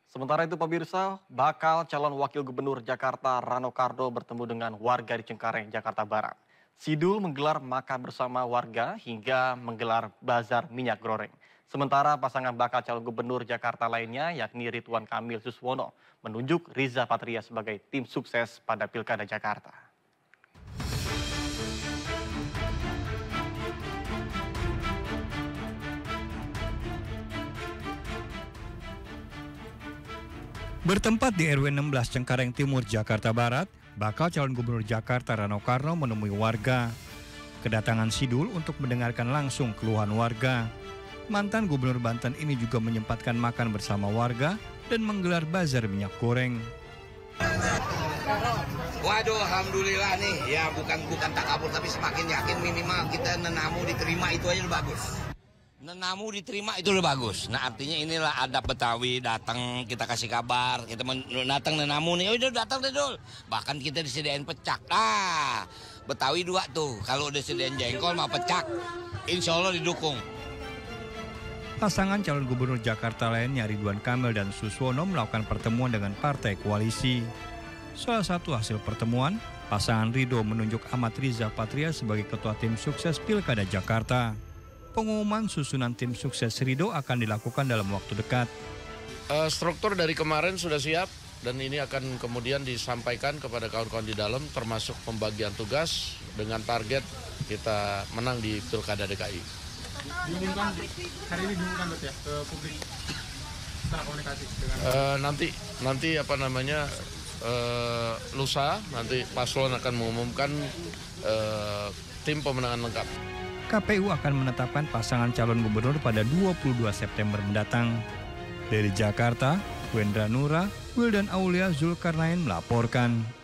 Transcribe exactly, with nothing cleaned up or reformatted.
Sementara itu pemirsa, bakal calon wakil gubernur Jakarta Rano Karno bertemu dengan warga di Cengkareng, Jakarta Barat. Sidul menggelar makan bersama warga hingga menggelar bazar minyak goreng. Sementara pasangan bakal calon gubernur Jakarta lainnya yakni Ridwan Kamil Suswono menunjuk Riza Patria sebagai tim sukses pada Pilkada Jakarta. Bertempat di R W enam belas Cengkareng Timur, Jakarta Barat, bakal calon gubernur Jakarta Rano Karno menemui warga. Kedatangan Sidul untuk mendengarkan langsung keluhan warga. Mantan gubernur Banten ini juga menyempatkan makan bersama warga dan menggelar bazar minyak goreng. Waduh, alhamdulillah nih, ya bukan bukan tak kabur tapi semakin yakin minimal kita nenamu diterima itu aja udah bagus. Nenamu diterima itu udah bagus. Nah artinya inilah adab Betawi, datang kita kasih kabar, kita datang nenamu nih, oh udah datang deh Dul. Bahkan kita disediain pecak. Ah, Betawi dua tuh, kalau udah disediain jengkol mau pecak, insya Allah didukung. Pasangan calon gubernur Jakarta lainnya Ridwan Kamil dan Suswono melakukan pertemuan dengan partai koalisi. Salah satu hasil pertemuan, pasangan Ridho menunjuk Ahmad Riza Patria sebagai ketua tim sukses Pilkada Jakarta. Pengumuman susunan tim sukses Ridho akan dilakukan dalam waktu dekat. Uh, struktur dari kemarin sudah siap dan ini akan kemudian disampaikan kepada kawan-kawan di dalam termasuk pembagian tugas dengan target kita menang di Pilkada D K I. Diumumkan hari ini diumumkan berarti ya ke publik secara komunikasi dengan uh, nanti nanti apa namanya uh, lusa nanti paslon akan mengumumkan uh, tim pemenangan lengkap. K P U akan menetapkan pasangan calon gubernur pada dua puluh dua September mendatang. Dari Jakarta, Wendra Nura, Wildan Aulia Zulkarnain melaporkan.